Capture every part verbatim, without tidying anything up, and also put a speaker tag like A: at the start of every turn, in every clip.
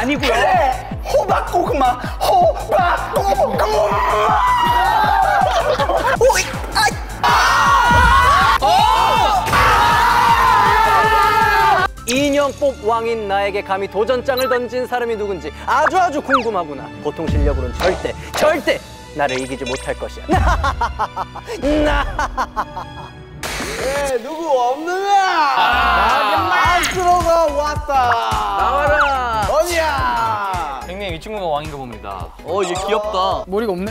A: 아니고요.
B: 그래! 호박고구마! 호박고구마! 오이! 아이!
A: 인형뽑 왕인 나에게 감히 도전장을 던진 사람이 누군지 아주 아주 궁금하구나. 보통 실력으로는 절대 절대 나를 이기지 못할 것이야.
B: 예, 누구 없느냐? 마스로가 왔다.
A: 나와라.
B: 어디야?
C: 형님 이 친구가 왕인가 봅니다.
A: 어, 얘 귀엽다.
D: 머리가 없네?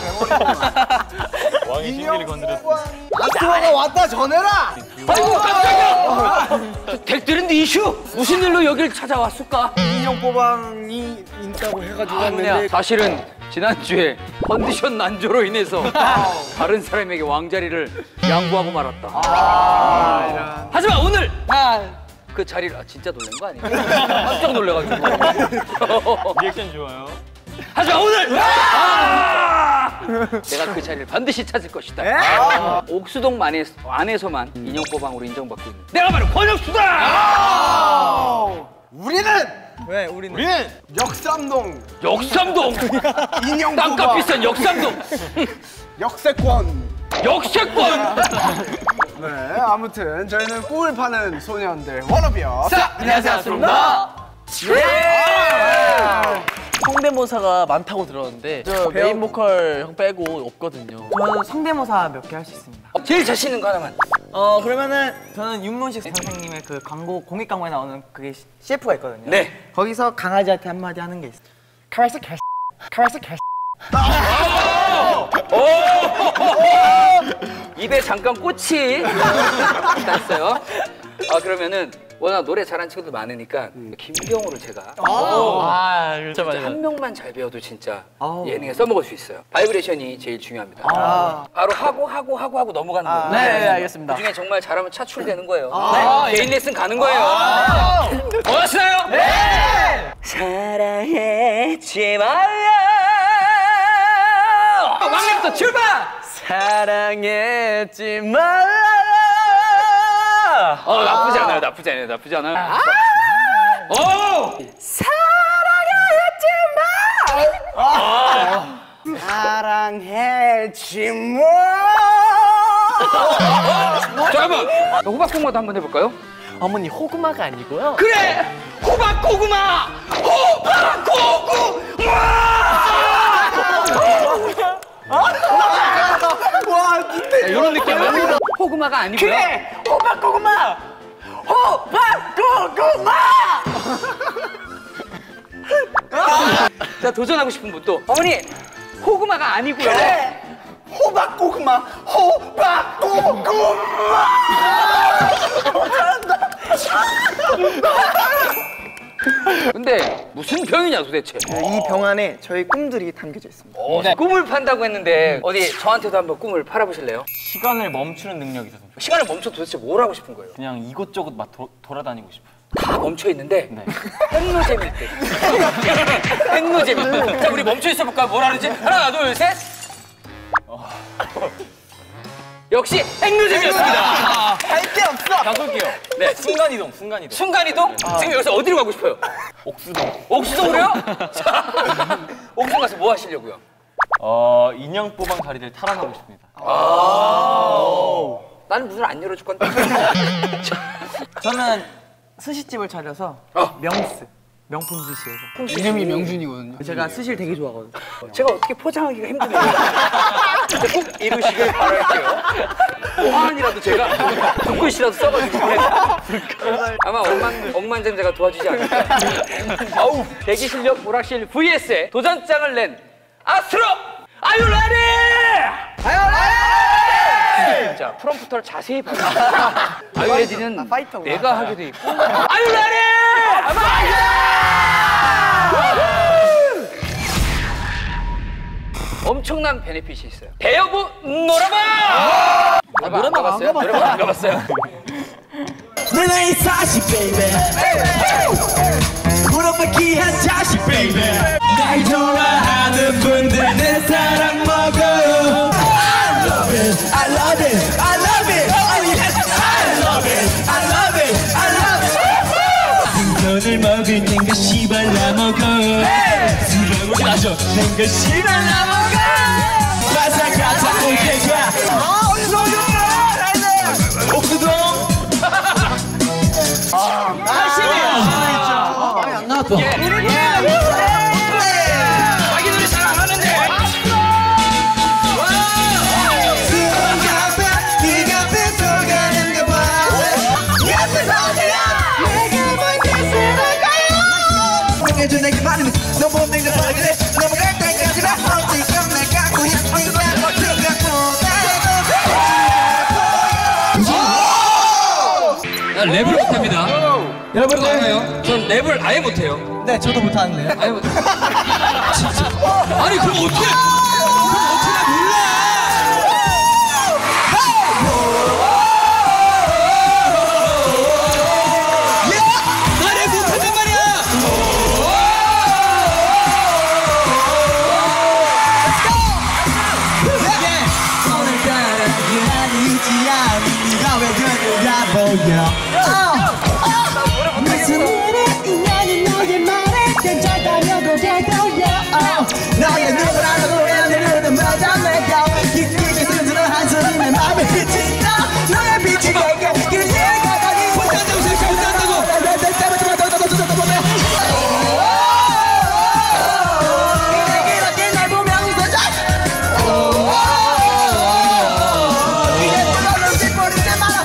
C: 왕의 신기를 건드렸어.
B: 마스로가 왔다 전해라.
A: 아이고 깜짝이야. 댁들은 이슈. 무슨 일로 여길 찾아왔을까?
B: 인형 뽑왕이 있다고 해가지고 왔는데
A: 사실은 지난주에 컨디션 난조로 인해서 다른 사람에게 왕자리를 양보하고 말았다.
B: 아, 이런.
A: 하지만 오늘 그 자리를 아, 진짜 놀란 거 아니야? 깜짝 놀래가지고.
C: 리액션 좋아요.
A: 하지만 오늘 아! 내가 그 자리를 반드시 찾을 것이다. 아! 옥수동 안에, 안에서만 인형 뽑왕으로 인정받고 있는 내가 바로 권혁수다.
B: 아! 우리는
D: 왜 우리는?
B: 우리는 역삼동
A: 역삼동
B: 인형
A: 땅값
B: 뽑왕
A: 비싼 역삼동
B: 역세권.
A: 역세권.
B: 네, 아무튼 저희는 꿈을 파는 소년들 워너비요.
A: 자, 안녕하세요, 아스로입니다.
D: 성대모사가 많다고 들었는데 저 메인 보컬 형 빼고 없거든요.
E: 저는 성대모사 몇 개 할 수 있습니다.
A: 제일 자신 있는 거 하나만.
E: 어 그러면은 저는 윤문식 선생님의 그 광고 공익 광고에 나오는 그게 씨에프가 있거든요.
A: 네.
E: 거기서 강아지한테 한마디 하는 게 있어요. 카라스 개 카라스 개
A: 입에 잠깐 꽃이 났어요. 아 그러면은 워낙 노래 잘하는 친구들 많으니까 김경호를 제가
D: 아, 진짜
A: 진짜 한 명만 잘 배워도 진짜 예능에 써먹을 수 있어요. 바이브레이션이 제일 중요합니다. 바로 하고 하고 하고 하고 넘어가는 거예요.
D: 네, 네, 알겠습니다.
A: 그중에 정말 잘하면 차출되는 거예요. 네. 개인 레슨 가는 거예요. 원하시나요? 네! 사랑하지 말라. 막내부터 출발!
D: 사랑했지 말라.
A: 어 나쁘지 않아요, 나쁘지 않아요, 나쁘지 않아요. 아 오!
B: 사랑했지 마. 아. 사랑했지 마.
A: 잠깐만, 호박고구마도 한번 해볼까요?
D: 어머니 호구마가 아니고요.
A: 그래! 호박고구마! 호박고구마!
B: 와, 진짜
A: 이런 느낌이야. 호구마가 아니고요.
B: 그래! 호박고구마! 호박고구마!
A: 자, 도전하고 싶은 분 또. 어머니, 호구마가 아니고요.
B: 그래! 호박고구마! 호박고구마!
A: 근데 무슨 병이냐 도대체?
E: 이 병 안에 저희 꿈들이 담겨져 있습니다.
A: 어, 꿈을 판다고 했는데 어디 저한테도 한번 꿈을 팔아보실래요?
C: 시간을 멈추는 능력이 있어서
A: 시간을 멈춰 도대체 뭘 하고 싶은 거예요?
C: 그냥 이곳저곳 막 도, 돌아다니고 싶어요.
A: 다 멈춰 있는데
C: 네.
A: 핵노잼일 때. 핵노잼일 때. 자, 우리 멈춰 있어 볼까요? 뭘 하는지? 하나, 둘, 셋. 역시 핵노잼이었습니다.
B: 할 게 없어!
C: 바꿀게요.
A: 네.
C: 순간이동, 순간이동.
A: 순간이동? 지금 여기서 어디로 가고 싶어요?
C: 옥수동.
A: 옥수동으로요? 자, 옥수동 가서 뭐 하시려고요?
C: 어, 인형 뽑왕 자리를 탈환하고 싶습니다.
A: 나는 문을 안 열어줄 건데.
E: 저는 스시집을 차려서
A: 어.
E: 명스 명품 스시에서
D: 이름이 명준이거든요.
E: 제가 스시를 되게 좋아하거든요.
A: 제가 어떻게 포장하기가 힘드네요. 근데 꼭 이루시길 바랄게요. 호환이라도 제가 불꽃이라도 써가지고 아마 억만, 억만장자가 도와주지 않을까. 아우, 대기 실력 오락실 브이에스에 도전장을 낸 아스트로! Are you ready? Are you ready? 자, 프롬프터를 자세히 봐요. Are you ready는 내가 하게 돼 있고 Are you ready? 엄청난 베네핏이 있어요. 대여부 놀아봐! 놀아봐 가봤어요? 놀아봐 안 가봤어요?
F: 내 나이 사십 베이베 물어봐 귀한 자식 베이베 날 좋아하는 분들 내 사랑 먹어요 I love it, I love it, I love it, oh yes I love it, I love it, I love it 한 손을 먹을 땐가 씨발라 먹어 된 것이 날 넘어가 바삭바삭 올테가 아 어디서 오셨어 옥수동 아 아시네요
E: 많이 안 나왔다.
A: 자기 노래 잘 안 하는데.
F: 네가 뺏어가는가 봐 옆에서 어디야 내가 뭔지 쓰러가요 내게 준 내게 말하면 너무 없는 걸 그래 넘어갈 때까지 나 어디가 내가 고향이가 어디가
A: 나 랩을 못합니다. 여러분 알아요? 전 랩을 아예 못해요.
E: 네, 저도 못하는데요.
A: 아예 못. 진짜. 아니 그럼 어떻게? 그럼 어떻게 나 몰라? 나 랩 못한단 말이야.
F: 오늘따라 유난히 있지 않은 네가 왜 그런가 보여 무슨 일에 인연이 너의 말에 괜찮다며도 되도록 너의 눈을 알아도 애들은 맞아 내가 깊게 스스로 한숨이 내 맘에 비친다 너의 빛이 내게 길 내가다니 못한다고 생각 못한다고 이렇게 날 보면 웃어줘 이제 불러는 뒷버리지 마라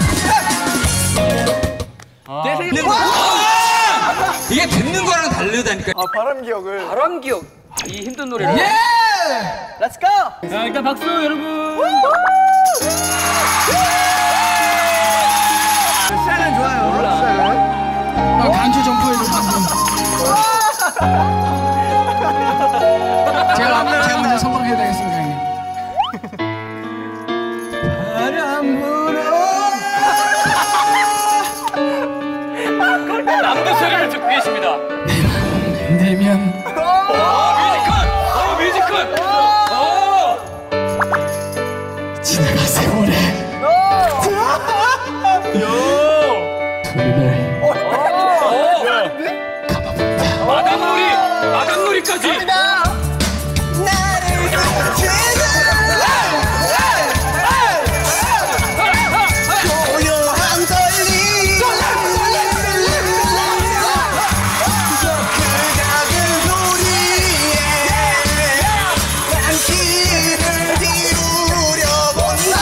A: 이게 듣는 거랑 다르다니까.
B: 아 바람 기억을.
A: 바람 기억. 이 힘든 노래를.
E: Let's go.
A: 자 일단 박수 여러분.
B: 스타일은 좋아요. 몰라. 스타일은.
G: 나 간주 점프해줘 방금. 제가 제가 먼저 선방해야 되겠습니다 형님.
B: 바람 불어.
A: 남도 소리를 듣고 계십니다.
G: 힘들면
A: 뮤지컬! 어 뮤지컬! 어!
G: 지나가 세월에 돈을
A: 마당놀이! 마당놀이까지!
F: 고요한 떨림 그 작은 소리에 난 길을 이루려 본다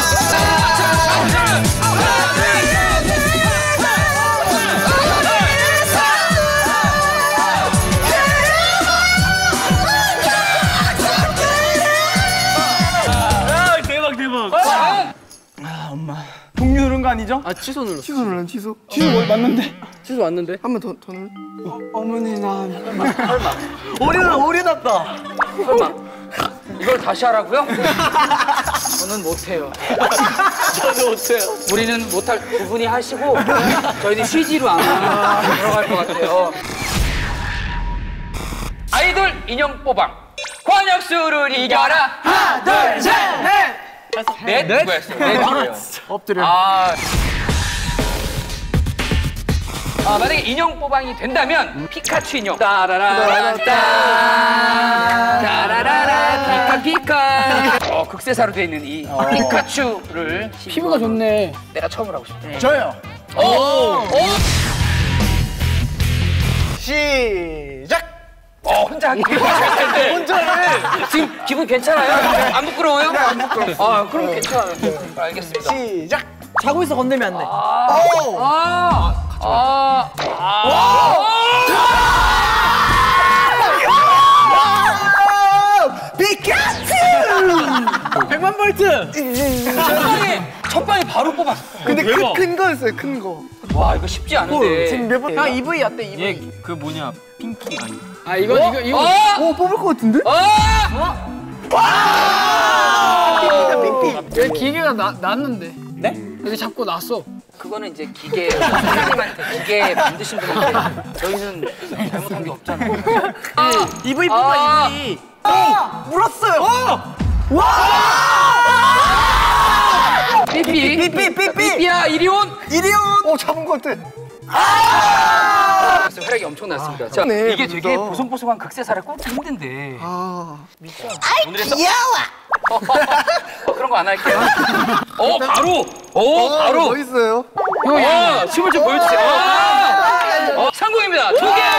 E: 동료 누른 거 아니죠?
D: 아 취소 눌렀어.
B: 취소 눌러 취소. 취소 뭐 맞는데?
D: 취소 왔는데?
B: 한 번 더 더 눌러. 어, 어머니 난.
E: 오리다 오리 났다.
A: 설마 이걸 다시 하라고요? 저는 못해요.
D: 저도 못해요.
A: 우리는 못할 두 분이 하시고 저희는 쉬지로 않아 들어갈 것 같아요. 아이돌 인형 뽑아 권혁수를 이겨라. 하나 둘 셋 넷. 넷 누구였어요? 넷 누구예요?
B: 엎드려.
A: 아. 아, 만약에 인형 뽑왕이 된다면 피카츄 인형 따라라라 따라라라 피카 피카 어, 극세사로 되어 있는 이 피카츄를
G: 피부가 좋네.
A: 내가 처음으로 하고 싶다.
B: 저요.
A: 오! 오!
B: 시작.
A: 어, 혼자 하기 기분 잘 텐데. 혼자 해. 지금 기분 괜찮아요? 안 부끄러워요? 네, 안 부끄러워. 아, 그럼 괜찮아요. 알겠습니다.
B: 시작.
E: 자고 있어 건들면 안 돼.
A: 아, 아, 아.
F: 피카츄
E: 백만 볼트.
A: 첫 방에, 첫 방에 바로 뽑았어.
B: 근데 큰, 큰 거였어요. 큰 거.
A: 와, 이거 쉽지 않은데.
B: 지금 몇 번?
D: 형 이브이 어때 이브이?
C: 그 뭐냐 핑키 아니
G: 아 이거 이거 이거
A: 어?
B: 오 뽑을 것 같은데?
A: 어?
G: 왜 기계가 나, 났는데? 네? 여기 잡고 났어.
A: 그거는 이제 기계 선생님한테 기계 만드신 분한테 저희는 잘못한 게 없잖아요.
E: 이브이
A: 아.
E: 뽑아 이브이. 물었어요.
A: 삐삐
E: 삐삐 삐삐.
A: 삐삐야 이리 온.
E: 이리 온.
B: 오 잡은 것 같아.
A: 지금 혈액이 엄청났습니다. 자,
B: 네,
A: 이게 되게
B: 무서워.
A: 보송보송한 극세사를 꽂기 힘든데.
B: 아,
A: 오늘의 귀여워. 어, 그런 거 안 할게요. 어, 바로. 어, 바로.
B: 멋있어요.
A: 어, 춤을 좀 보여주세요. 아! 어, 성공입니다. 두 개.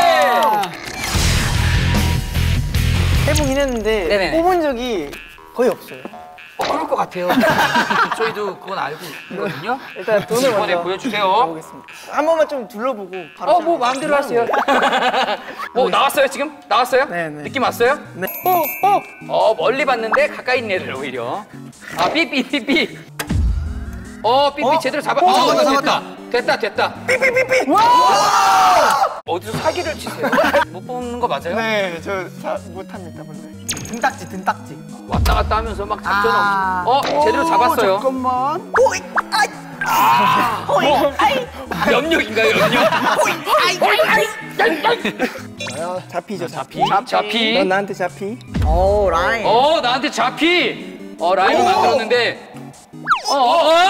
E: 해보긴 했는데
A: 네네.
E: 뽑은 적이 거의 없어요.
A: 어, 그럴 것 같아요. 저희도 그건 알고 있거든요.
E: 일단 돈을
A: 이번에
E: 먼저
A: 보여주세요.
E: 보겠습니다. 한 번만 좀 둘러보고 바로.
A: 어, 뭐 마음대로 하세요. 뭐 나왔어요 지금? 나왔어요?
E: 네, 네.
A: 느낌 왔어요?
E: 네.
A: 어, 어, 어 멀리 봤는데 가까이 있는 애들 오히려. 아, 삐삐 삐삐. 어, 삐삐 제대로 잡아. 어,
B: 잡았다,
A: 됐다.
B: 잡았다.
A: 됐다, 됐다. 삐삐 삐삐. 와! 어디서 사기를 치세요? 못 뽑는 거 맞아요?
E: 네, 저 사, 못합니다 원래. 등딱지, 등딱지.
A: 왔다 갔다 하면서 막 작전
E: 아.
A: 없이. 어, 제대로 잡았어요.
B: 잠깐만.
E: 오이, 아이,
A: 아,
E: 오이, 아이.
A: 염력인가요, 염력?
E: 잡히죠, 잡히.
A: 잡히.
E: 넌 나한테 잡히. 오, 라인.
A: 어, 나한테 잡히. 어, 라인을 만들었는데. 어, 어, 어!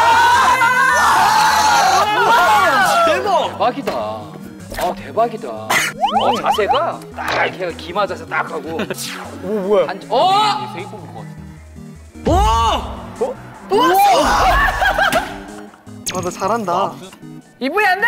A: 대박이다. 아, 대박이다. 어, 자세가 딱 이렇게 기 맞아서 딱 하고.
E: 오, 뭐야?
A: 안, 어!
C: 세개 뽑을 것 같아.
E: 아, 너 잘한다.
G: 이분이 안 돼.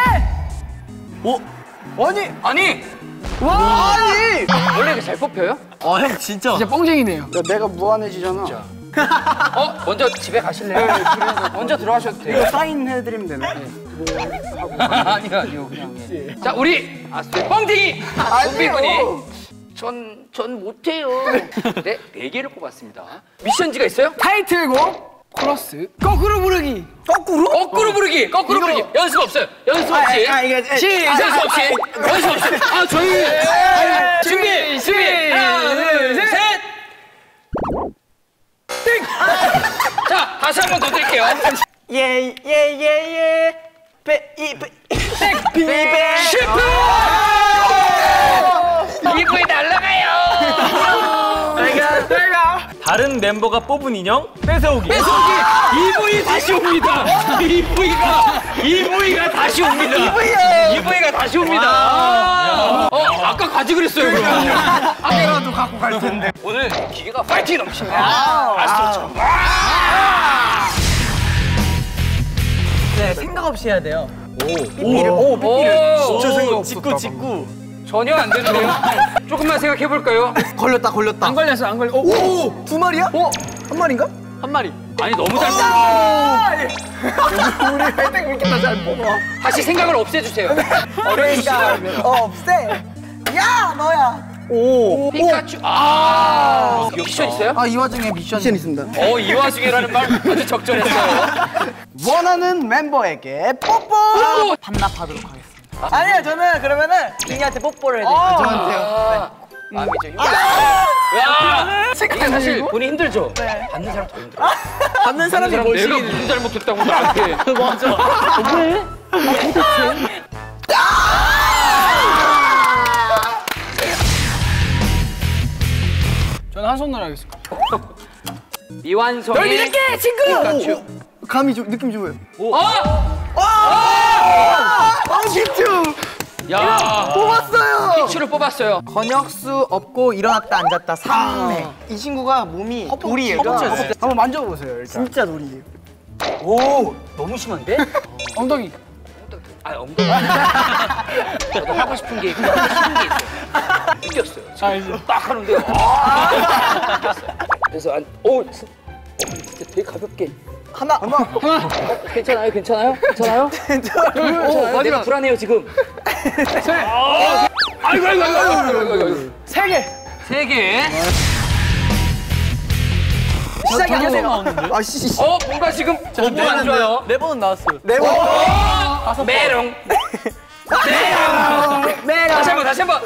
E: 아니,
A: 아니,
E: 와, 아니.
A: 원래 이렇게 잘 뽑혀요?
D: 아 형 진짜.
G: 진짜 뻥쟁이네요.
B: 야, 내가 무한해지잖아.
A: 어, 먼저 집에 가실래요? 먼저 들어가셔도 돼요.
B: 이거 사인해드리면 되네.
A: 아니요, 아니요, 그냥. 예. 자, 우리 아스트 뻥튀기 은비군이 전, 전 못해요. 네, 네 개를 뽑았습니다. 미션지가 있어요?
G: 타이틀곡 코러스 거꾸로 부르기.
A: 거꾸로? 거꾸로 부르기, 거꾸로 부르기. 연습 없어요. 연습 없이.
E: 아, 이게
G: 시
A: 연습 없이. 연습 없이. 아, 저희. 준비, 준비. 하나, 둘, 셋. 띵! 자, 다시 한 번 더 드릴게요.
E: 예, 예, 예, 예. 베, 이, 베, 비베.
A: 슈퍼! 이브이 날라가요.
E: 내가, 내가.
C: 다른 멤버가 뽑은 인형 뺏어오기.
A: 뺏어오기. 이브이 다시 옵니다. 이브이가 이브이가 다시 옵니다. 이브이가 다시 옵니다. 어, 아까 가지 그랬어요. 그럼.
B: 아까라도 갖고 갈 텐데.
A: 오늘 기계가 파이팅 넘칩니다. 아스트로처럼.
E: 네, 생각 없이 해야 돼요.
A: 삐삐를. 오, 삐삐를.
B: 진짜 생각 없었다.
C: 직구 직구.
A: 전혀 안 되는데요. 조금만 생각해 볼까요?
E: 걸렸다, 걸렸다.
G: 안 걸렸어, 안 걸려. 오,
E: 오, 두 마리야? 오, 한 마리인가?
D: 한 마리.
A: 아니 너무 잘.
E: 우리 회색 왜 이렇게 다잘 뽑아?
A: 다시 생각을 없애주세요.
E: 그러니까, 어, 없애. 야, 너야. 오,
A: 피카츄. 아, 미션 있어요?
E: 아, 이 와중에 미션 미션 있습니다.
A: 어, 이 와중에라는 말 아주 적절했어요.
B: 원하는 멤버에게 뽀뽀.
A: 오!
E: 반납하도록 하겠습니다. 아니요, 저는 그러면은 딩이한테 뽀뽀를 해야 돼요.
A: 저한테요. 마음이죠. 야, 이게 사실 본인 힘들죠.
E: 네.
A: 받는 사람 더 힘들어.
E: 받는 사람이
A: 사람
E: 뭘
A: 내가
E: 시키는
A: 무슨 잘못했다고 나한테.
D: 맞아.
G: 저는 한 손으로 하겠습니다.
A: 이완성의
G: 믿을게, 친구.
A: 피카츄.
E: 감이 좀 느낌 좋아요.
A: 어?
E: 아, 피추
A: 야,
E: 뽑았어요.
A: 피츄를 뽑았어요.
E: 권역수 없고 일어났다 앉았다 삼 회. 이 친구가 몸이 돌이에요.
B: 한번 만져보세요, 일단.
E: 진짜 돌이에요.
A: 오, 너무 심한데?
G: 엉덩이.
A: 아, 엉덩이. 저도 하고 싶은 게 있고 하고 싶은 게 있어요. 이겼어요. 지금 딱 하는데, 아, 이겼어요. 그래서 안, 오, 진- 어, 진짜 되게 가볍게.
E: 하나, 하나.
A: 어, 괜찮아요, 괜찮아요, 괜찮아요? 괜찮아요. 내가 불안해요 지금. 아, 아이고, 아이고, 아이고, 아이고, 아이고, 아이고.
G: 세 개.
A: 세 개.
E: 시작이 안 돼요. 아, 씨.
A: 어, 뭔가 지금 너무 안 좋아요.
D: 네 번은 나왔어요.
E: 네 번.
A: 어, 메롱. 메롱. 메롱. 다시 한 번, 다시 한 번.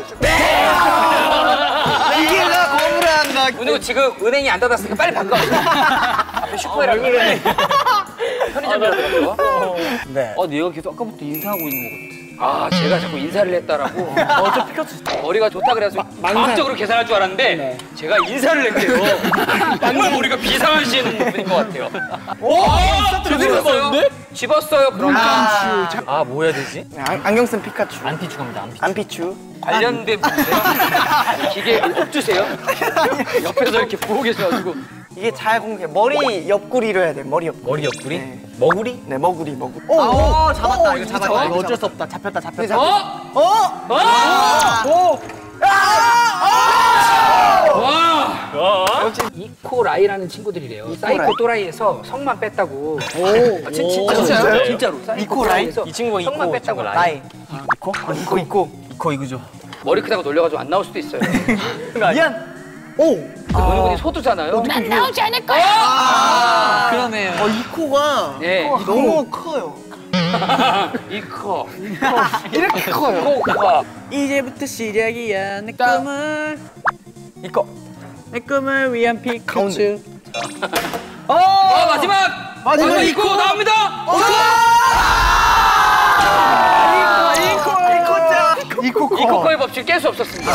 A: 메롱.
E: 이게가 거부를 한다.
A: 은우 지금 은행이 안 닫았으니까 빨리 바꿔. 앞에 슈퍼에라고 그래. 편의점이라고.
E: 네.
A: 어, 내가 계속 아까부터 인사하고 있는 것 같아. 아 제가 자꾸 인사를 했다라고 어저 피카츄 머리가 좋다 그래서 과학적으로 계산할 줄 알았는데 제가 인사를 했대요. 정말 머리가 비상하신 분인 것 같아요. 오! 제대로 했어요. 집었어요. 그럼
C: 아, 아, 뭐 해야 되지?
E: 안, 안경 쓴 피카츄.
C: 안피추 갑니다, 안피추.
E: 안피추.
A: 관련된 분이세요? 기계 옥주세요? 옆에서 이렇게 보고 계셔가지고
E: 이게 잘 공개. 머리 옆구리로 해야 돼. 머리 옆구리.
C: 머리 옆구리?
E: 네.
C: 머구리?
E: 네, 머구리, 머구리. 오, 오, 잡았다. 이거 잡았다. 이거 어쩔 수 없다. 잡혔다, 잡혔다.
A: 어?
E: 어?
A: 어?
E: 오!
A: 와! 이코 라이라는 친구들이래요. 사이코 또라이에서 성만 뺐다고. 아, 진, 진짜,
E: 진짜요?
A: 진짜로. 사이코
E: 이코 라이?
A: 또라이에서
C: 이 친구가
A: 성만
C: 이코,
A: 뺐다고.
C: 친구
E: 라이. 이코? 아, 이코, 이코.
C: 이코 이거죠.
A: 머리 크다고 놀려가지고 안 나올 수도 있어요.
E: 미안. 오!
A: 그 원우군이 소두잖아요.
H: 난 나오지 않을 거야.
A: 아!
D: 그러네요.
E: 어, 이코가
A: 네.
E: 너무 커요.
A: 이코.
E: 이렇게 커요.
A: 코가.
D: 이제부터 시작이야. 내 꿈을
E: 이코.
D: 내 꿈을 위한 피카츄.
A: 어, 마지막! 마지막 이코 나옵니다!
E: 이코, 이코, 이코 커.
A: 이코커의 법칙 깰 수 없었습니다.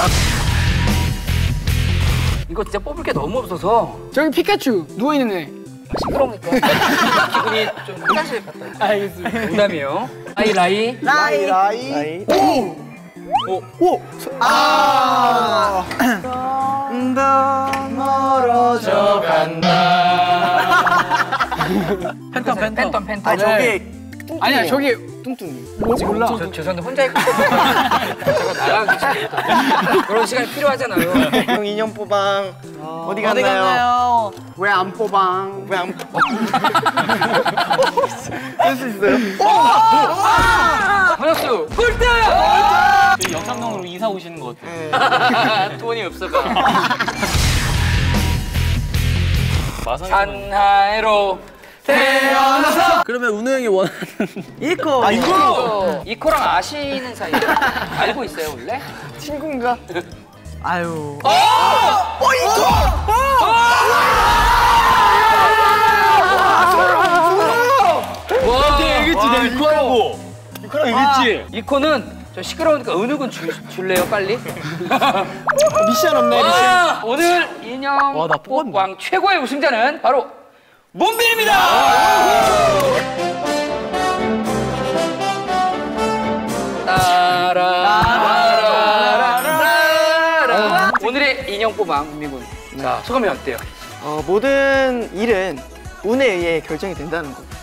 A: 이거 진짜 뽑을 게 너무 없어서
G: 저기 피카츄 누워있는 애.
A: 시끄러우니까 기분이 좀 화장실 갔다 올게요.
G: 알겠습니다.
A: 농담이에요. 라이 라이.
E: 라이. 라이. 오! 오! 오! 아! 더 멀어져 간다.
A: 팬텀 팬텀 팬텀 팬텀.
E: 아, 저게
G: 아니야 저기 뚱뚱이. 뭐 몰라.
A: 저, 죄송한데 혼자 있고 제가 나가기 싫다. 그런 시간이 필요하잖아요.
E: 형 인형 포방 어디
D: 어디
E: 갔나요?
D: 갔나요?
B: 왜 안 뽑아?
E: 왜 안? 쓸수 있어요?
A: 권혁수 꿀등!
C: 저희 영상동으로 이사 오시는 것 같아요.
A: 돈이 없어가. 산하에로 태어나서
D: 그러면 운우 형이 원하는
E: 이코. 아,
A: 이코 이코랑 아시는 사이에 알고 있어요 원래?
E: 친구인가? 아유.
A: 와
C: 이겼지, 내가 이코라고. 이코랑 이겼지.
A: 이코는 저 시끄러우니까 은욱은 주, 줄래요 빨리?
E: 미션 없네.
A: 와, 오늘 인형
D: 와, 나 뽑았네.
A: 왕 최고의 우승자는 바로 문빈입니다. 따라라라라라. 오늘의 인형 뽑왕 문빈군. 자 소감이 어때요?
E: 어, 모든 일은 운에 의해 결정이 된다는 거.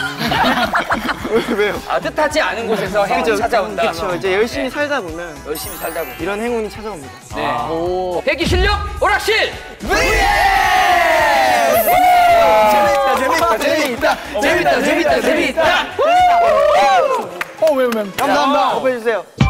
E: 왜요?
A: 아, 뜻하지 않은 곳에서 행운이 찾아온다.
E: 그렇죠. 이제 열심히
A: 네.
E: 살다 보면
A: 열심히 살다 보면.
E: 이런 행운이 찾아옵니다.
A: 네.
D: 오.
A: 배기 실력 오락실.
E: 재밌다, 재밌다,
A: 재밌다 재밌다 재밌다.
G: 어왜 왜?
E: 감사합니다. 오픈해주세요.